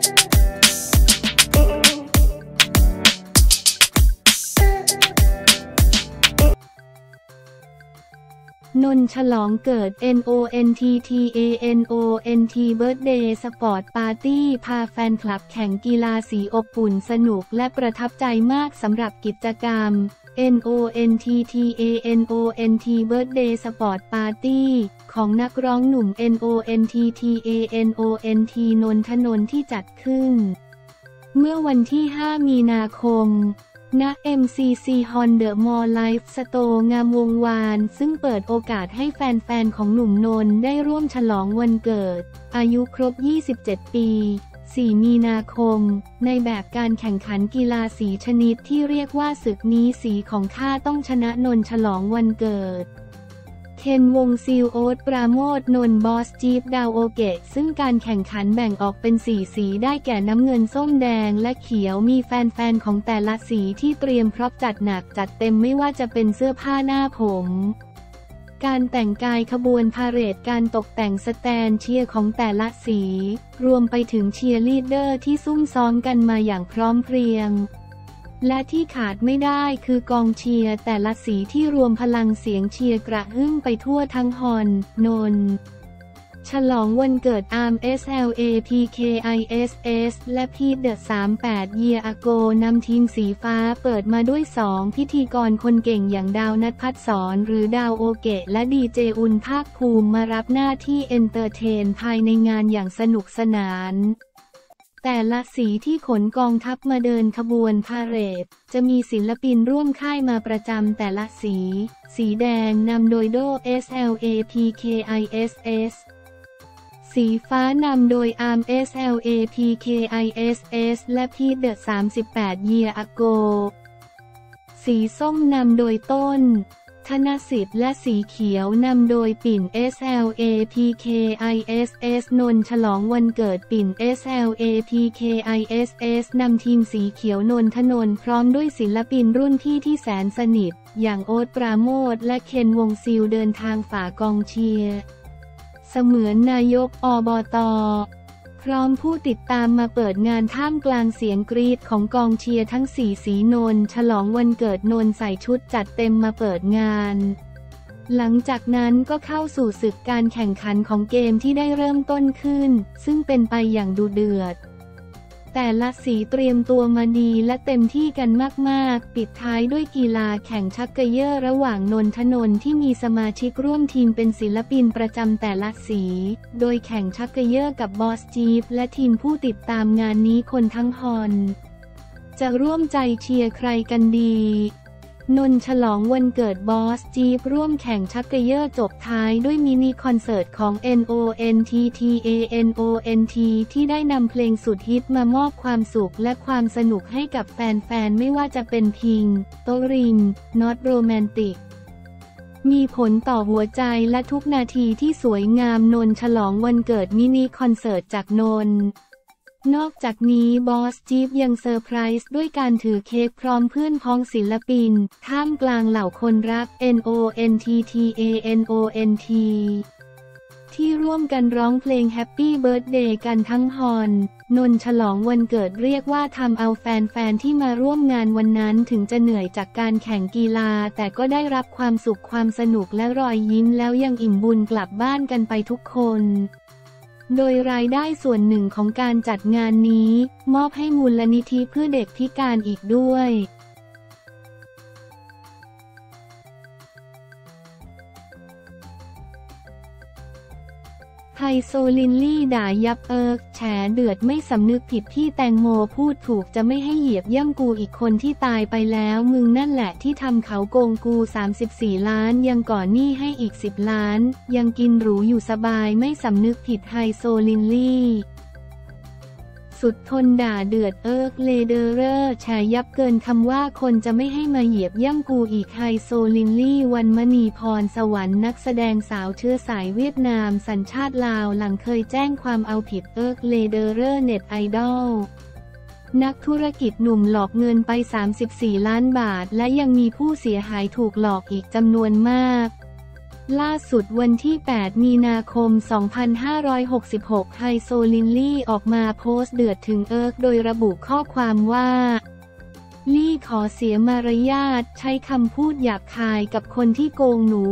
นนท์ฉลองเกิด NONTTANONT Birthday Sport Party พาแฟนคลับแข่งกีฬาสีอบอุ่นสนุกและประทับใจมากสำหรับกิจกรรม NONTTANONT Birthday Sport Party ของนักร้องหนุ่ม NONTTANONT นนทนนท์ที่จัดขึ้นเมื่อวันที่ 5 มีนาคมณ MCC Hall The Mall Life Store งามวงวานซึ่งเปิดโอกาสให้แฟนๆของหนุ่มนนท์ได้ร่วมฉลองวันเกิดอายุครบ 27 ปี 4 มีนาคมในแบบการแข่งขันกีฬาสีชนิดที่เรียกว่าศึกนี้สีของข้าต้องชนะนนท์ฉลองวันเกิดเคนวงซิลโอ๊ตปราโมทนนท์บอสจี๊บดาวโอเกะซึ่งการแข่งขันแบ่งออกเป็น4สีได้แก่น้ำเงินส้มแดงและเขียวมีแฟนๆของแต่ละสีที่เตรียมพร็อพจัดหนักจัดเต็มไม่ว่าจะเป็นเสื้อผ้าหน้าผมการแต่งกายขบวนพาเหรดการตกแต่งสแตนเชียร์ของแต่ละสีรวมไปถึงเชียร์ลีดเดอร์ที่ซุ่มซ้อมกันมาอย่างพร้อมเพรียงและที่ขาดไม่ได้คือกองเชียร์แต่ละสีที่รวมพลังเสียงเชียร์กระหึ่มไปทั่วทั้งฮอลล์นนท์ฉลองวันเกิดอาร์ม SLAPKISS และพีทเดอะ38 Year Ago นำทีมสีฟ้าเปิดมาด้วย2พิธีกรคนเก่งอย่างดาวณัฐ ภัสสรหรือดาวโอเกะและดีเจอุ่นภาคภูมิมารับหน้าที่เอนเตอร์เทนภายในงานอย่างสนุกสนานแต่ละสีที่ขนกองทัพมาเดินขบวนพาเหรดจะมีศิลปินร่วมค่ายมาประจำแต่ละสีสีแดงนำโดยโด SLAPKISS สีฟ้านำโดยอาร์ม SLAPKISS และพีทเดอะ38 Year Ago สีส้มนำโดยต้นธนสิทธิ์และสีเขียวนำโดยปิ่น SLAPKISS นนท์ฉลองวันเกิดปิ่น SLAPKISS นำทีมสีเขียวนนทนนท์พร้อมด้วยศิลปินรุ่นพี่ที่แสนสนิทอย่างโอ๊ตปราโมทและเคนวงซิลเดินทางฝ่ากองเชียร์เสมือนนายกอบต.พร้อมผู้ติดตามมาเปิดงานท่ามกลางเสียงกรี๊ดของกองเชียร์ทั้ง4สีนนท์ฉลองวันเกิดนนท์ใส่ชุดจัดเต็มมาเปิดงานหลังจากนั้นก็เข้าสู่ศึกการแข่งขันของเกมที่ได้เริ่มต้นขึ้นซึ่งเป็นไปอย่างดุเดือดแต่ละสีเตรียมตัวมาดีและเต็มที่กันมากๆปิดท้ายด้วยกีฬาแข่งชักเกยอร์ระหว่างนนทนนท์ที่มีสมาชิกร่วมทีมเป็นศิลปินประจำแต่ละสีโดยแข่งชักเกยอร์กับบอสจี๊บและทีมผู้ติดตามงานนี้คนทั้งฮอลล์จะร่วมใจเชียร์ใครกันดีนนท์ฉลองวันเกิดบอสจี๊บร่วมแข่งชักเกยอร์จบท้ายด้วยมินิคอนเสิร์ตของ NONTTANONT ที่ได้นำเพลงสุดฮิตมามอบความสุขและความสนุกให้กับแฟนๆไม่ว่าจะเป็นพิงโตริง Not Romantic มีผลต่อหัวใจและทุกนาทีที่สวยงามนนท์ฉลองวันเกิดมินิคอนเสิร์ตจากนนท์นอกจากนี้บอสจี๊บยังเซอร์ไพรส์ด้วยการถือเค้กพร้อมเพื่อนพ้องศิลปินท่ามกลางเหล่าคนรัก NONTTANONT ที่ร่วมกันร้องเพลงแฮปปี้เบิร์ธเดย์กันทั้งฮอลล์นนท์ฉลองวันเกิดเรียกว่าทำเอาแฟนๆที่มาร่วมงานวันนั้นถึงจะเหนื่อยจากการแข่งกีฬาแต่ก็ได้รับความสุขความสนุกและรอยยิ้มแล้วยังอิ่มบุญกลับบ้านกันไปทุกคนโดยรายได้ส่วนหนึ่งของการจัดงานนี้มอบให้มูลนิธิเพื่อเด็กพิการอีกด้วยไฮโซลินลี่ด่ายับแฉเดือดไม่สำนึกผิดพี่แตงโมพูดถูกจะไม่ให้เหยียบย่ำกูอีกคนที่ตายไปแล้วมึงนั่นแหละที่ทำเขาโกงกู34 ล้านยังก่อนหนี้ให้อีก10 ล้านยังกินหรูอยู่สบายไม่สำนึกผิดไฮโซลินลี่สุดทนด่าเดือดเลเดอร์แฉยับเกินคำว่าคนจะไม่ให้มาเหยียบย่ำกูอีกไฮโซลินลี่วันมณีพรสวรรค์นักแสดงสาวเชื้อสายเวียดนามสัญชาติลาวหลังเคยแจ้งความเอาผิดเลเดอร์เน็ตไอดอลนักธุรกิจหนุ่มหลอกเงินไป34 ล้านบาทและยังมีผู้เสียหายถูกหลอกอีกจำนวนมากล่าสุดวันที่ 8 มีนาคม 2566 ไฮโซลิลลี่ออกมาโพสต์เดือดถึงเอิร์กโดยระบุข้อความว่าลี่ขอเสียมารยาทใช้คำพูดหยาบคายกับคนที่โกงหนู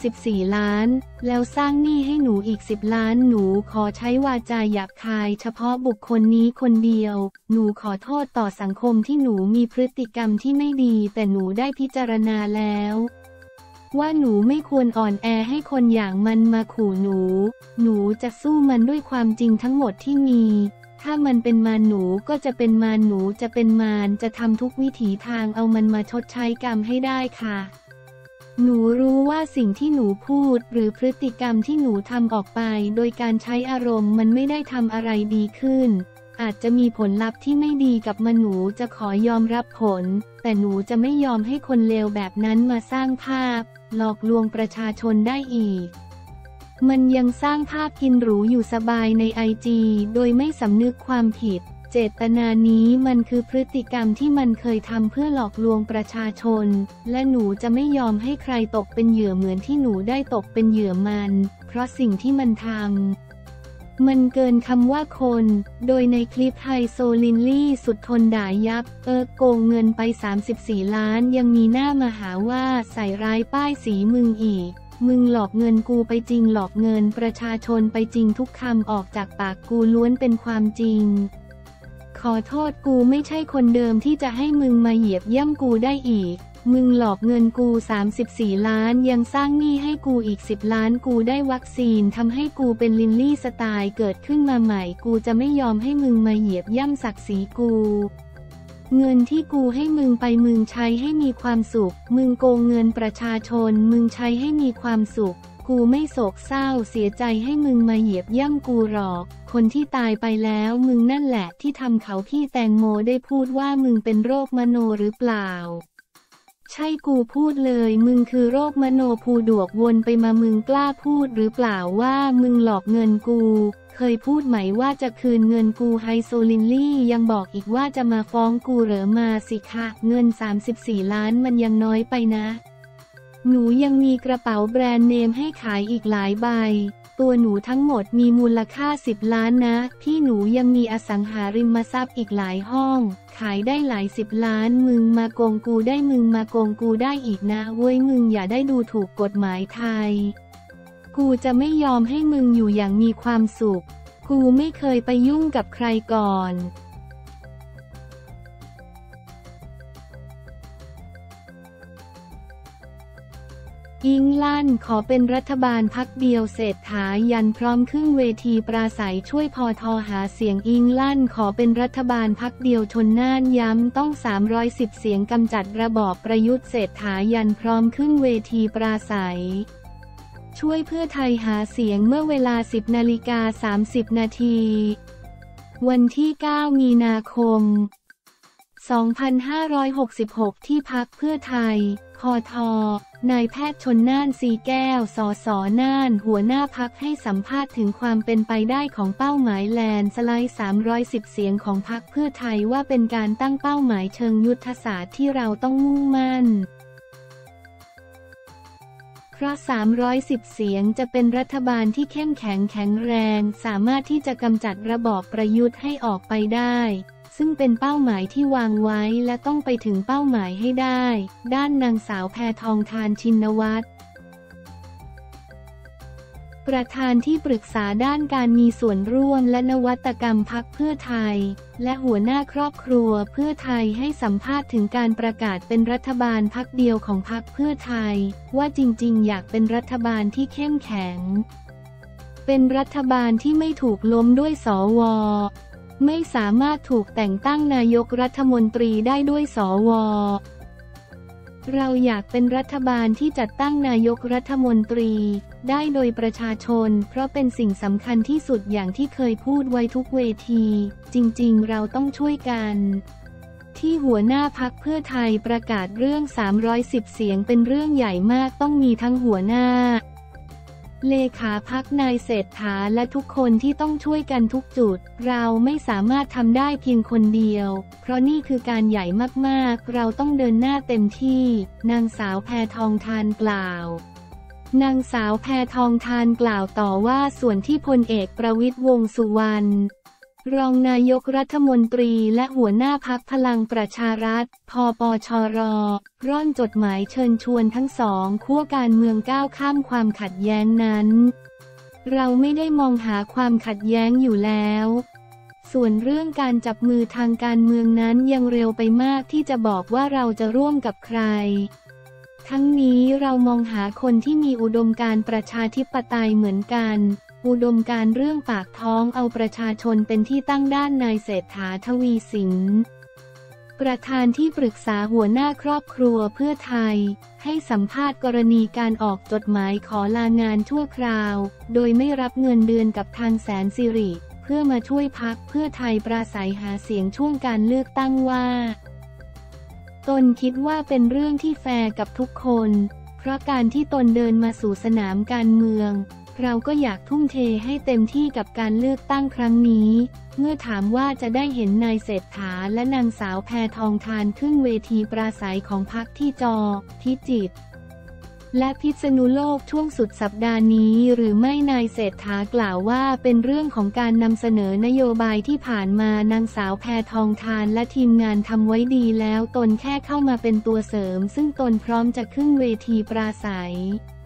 34 ล้านแล้วสร้างหนี้ให้หนูอีก10 ล้านหนูขอใช้วาจาหยาบคายเฉพาะบุคคลนี้คนเดียวหนูขอโทษต่อสังคมที่หนูมีพฤติกรรมที่ไม่ดีแต่หนูได้พิจารณาแล้วว่าหนูไม่ควรอ่อนแอให้คนอย่างมันมาขู่หนูจะสู้มันด้วยความจริงทั้งหมดที่มีถ้ามันเป็นมารหนูก็จะเป็นมารหนูจะเป็นมารจะทำทุกวิถีทางเอามันมาชดใช้กรรมให้ได้ค่ะหนูรู้ว่าสิ่งที่หนูพูดหรือพฤติกรรมที่หนูทำออกไปโดยการใช้อารมณ์มันไม่ได้ทำอะไรดีขึ้นอาจจะมีผลลัพธ์ที่ไม่ดีกับมันหนูจะขอยอมรับผลแต่หนูจะไม่ยอมให้คนเลวแบบนั้นมาสร้างภาพหลอกลวงประชาชนได้อีกมันยังสร้างภาพกินหรูอยู่สบายในIGโดยไม่สำนึกความผิดเจตนานี้มันคือพฤติกรรมที่มันเคยทำเพื่อหลอกลวงประชาชนและหนูจะไม่ยอมให้ใครตกเป็นเหยื่อเหมือนที่หนูได้ตกเป็นเหยื่อมันเพราะสิ่งที่มันทำมันเกินคำว่าคนโดยในคลิปไฮโซลินลี่สุดทนด่ายับโกงเงินไป34 ล้านยังมีหน้ามาหาว่าใส่ร้ายป้ายสีมึงอีกมึงหลอกเงินกูไปจริงหลอกเงินประชาชนไปจริงทุกคำออกจากปากกูล้วนเป็นความจริงขอโทษกูไม่ใช่คนเดิมที่จะให้มึงมาเหยียบย่ำกูได้อีกมึงหลอกเงินกู34 ล้านยังสร้างหนี้ให้กูอีก10 ล้านกูได้วัคซีนทำให้กูเป็นลินลี่สไตล์เกิดขึ้นมาใหม่กูจะไม่ยอมให้มึงมาเหยียบย่ำศักดิ์ศรีกูเงินที่กูให้มึงไปมึงใช้ให้มีความสุขมึงโกงเงินประชาชนมึงใช้ให้มีความสุขกูไม่โศกเศร้าเสียใจให้มึงมาเหยียบย่ำกูหรอกคนที่ตายไปแล้วมึงนั่นแหละที่ทำเขาพี่แตงโมได้พูดว่ามึงเป็นโรคมโนหรือเปล่าใช่กูพูดเลยมึงคือโรคมโนภูดวกวนไปมามึงกล้าพูดหรือเปล่าว่ามึงหลอกเงินกูเคยพูดไหมว่าจะคืนเงินกูไฮโซลินลี่ยังบอกอีกว่าจะมาฟ้องกูเหรอมาสิคะเงิน34 ล้านมันยังน้อยไปนะหนูยังมีกระเป๋าแบรนด์เนมให้ขายอีกหลายใบตัวหนูทั้งหมดมีมูลค่า10 ล้านนะพี่หนูยังมีอสังหาริมทรัพย์อีกหลายห้องขายได้หลาย10 ล้านมึงมาโกงกูได้มึงมาโกงกูได้อีกนะเว้ยมึงอย่าได้ดูถูกกฎหมายไทยกูจะไม่ยอมให้มึงอยู่อย่างมีความสุขกูไม่เคยไปยุ่งกับใครก่อนอิงลั่นขอเป็นรัฐบาลพรรคเดียวเศรษฐายันพร้อมขึ้นเวทีปราศัยช่วยพท.หาเสียงอิงลั่นขอเป็นรัฐบาลพรรคเดียวชนน่านย้ำต้อง310 เสียงกำจัดระบอบประยุทธ์เศรษฐายันพร้อมขึ้นเวทีปราศัยช่วยเพื่อไทยหาเสียงเมื่อเวลา 10:30 นาทีวันที่ 9 มีนาคม 2566 ที่พรรคเพื่อไทยพท.นายแพทย์ชลน่านสีแก้ว สส.น่านหัวหน้าพรรคให้สัมภาษณ์ถึงความเป็นไปได้ของเป้าหมายแลนด์สไลด์310 เสียงของพรรคเพื่อไทยว่าเป็นการตั้งเป้าหมายเชิงยุทธศาสตร์ที่เราต้องมุ่งมั่นเพราะ310 เสียงจะเป็นรัฐบาลที่เข้มแข็งแข็งแรงสามารถที่จะกำจัดระบอบประยุทธ์ให้ออกไปได้ซึ่งเป็นเป้าหมายที่วางไว้และต้องไปถึงเป้าหมายให้ได้ด้านนางสาวแพทองธารชินวัตรประธานที่ปรึกษาด้านการมีส่วนร่วมและนวัตกรรมพรรคเพื่อไทยและหัวหน้าครอบครัวเพื่อไทยให้สัมภาษณ์ถึงการประกาศเป็นรัฐบาลพรรคเดียวของพรรคเพื่อไทยว่าจริงๆอยากเป็นรัฐบาลที่เข้มแข็งเป็นรัฐบาลที่ไม่ถูกล้มด้วยสว.ไม่สามารถถูกแต่งตั้งนายกรัฐมนตรีได้ด้วยสว.เราอยากเป็นรัฐบาลที่จัดตั้งนายกรัฐมนตรีได้โดยประชาชนเพราะเป็นสิ่งสำคัญที่สุดอย่างที่เคยพูดไว้ทุกเวทีจริงๆเราต้องช่วยกันที่หัวหน้าพรรคเพื่อไทยประกาศเรื่อง310 เสียงเป็นเรื่องใหญ่มากต้องมีทั้งหัวหน้าเลขาพรรคนายเศรษฐาและทุกคนที่ต้องช่วยกันทุกจุดเราไม่สามารถทำได้เพียงคนเดียวเพราะนี่คือการใหญ่มากๆเราต้องเดินหน้าเต็มที่นางสาวแพทองธารกล่าวนางสาวแพทองธารกล่าวต่อว่าส่วนที่พลเอกประวิตรวงษ์สุวรรณรองนายกรัฐมนตรีและหัวหน้าพรรคพลังประชารัฐพปชรร่อนจดหมายเชิญชวนทั้งสองขั้วการเมืองก้าวข้ามความขัดแย้งนั้นเราไม่ได้มองหาความขัดแย้งอยู่แล้วส่วนเรื่องการจับมือทางการเมืองนั้นยังเร็วไปมากที่จะบอกว่าเราจะร่วมกับใครทั้งนี้เรามองหาคนที่มีอุดมการณ์ประชาธิปไตยเหมือนกันอุดมการณ์เรื่องปากท้องเอาประชาชนเป็นที่ตั้งด้านนายเศรษฐา ทวีสินประธานที่ปรึกษาหัวหน้าครอบครัวเพื่อไทยให้สัมภาษณ์กรณีการออกจดหมายขอลางานชั่วคราวโดยไม่รับเงินเดือนกับทางแสนสิริเพื่อมาช่วยพรรคเพื่อไทยปราศัยหาเสียงช่วงการเลือกตั้งว่าตนคิดว่าเป็นเรื่องที่แฟร์กับทุกคนเพราะการที่ตนเดินมาสู่สนามการเมืองเราก็อยากทุ่มเทให้เต็มที่กับการเลือกตั้งครั้งนี้เมื่อถามว่าจะได้เห็นนายเศรษฐาและนางสาวแพทองธารขึ้นเวทีปราศัยของพรรคที่พิจิตรและพิษณุโลกช่วงสุดสัปดาห์นี้หรือไม่นายเศรษฐากล่าวว่าเป็นเรื่องของการนำเสนอนโยบายที่ผ่านมานางสาวแพทองธารและทีมงานทำไว้ดีแล้วตนแค่เข้ามาเป็นตัวเสริมซึ่งตนพร้อมจะขึ้นเวทีปราศัย